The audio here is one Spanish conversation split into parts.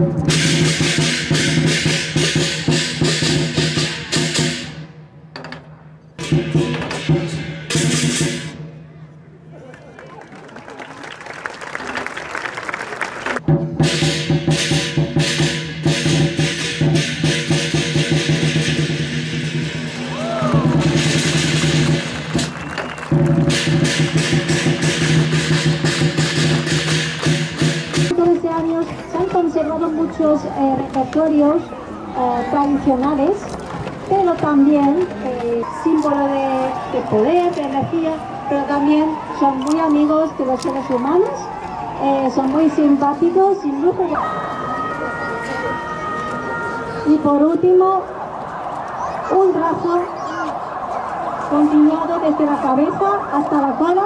Se han conservado muchos repertorios tradicionales, pero también símbolo de poder, de energía, pero también son muy amigos de los seres humanos, son muy simpáticos y muy jugosos. Y por último, un brazo continuado desde la cabeza hasta la cola.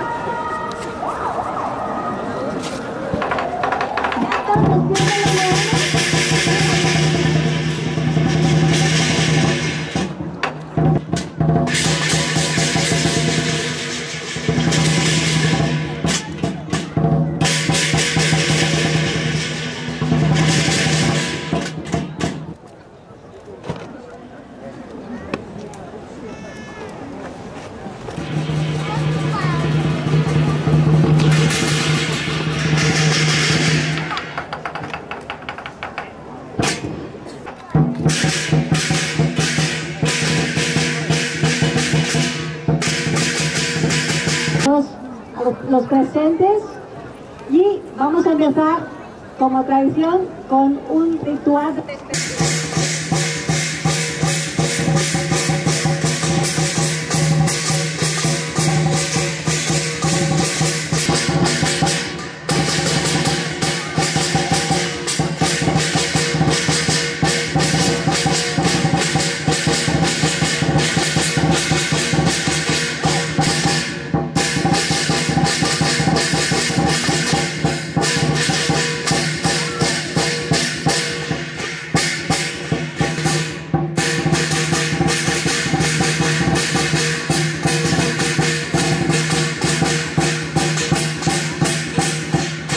Los presentes, y vamos a empezar como tradición con un ritual.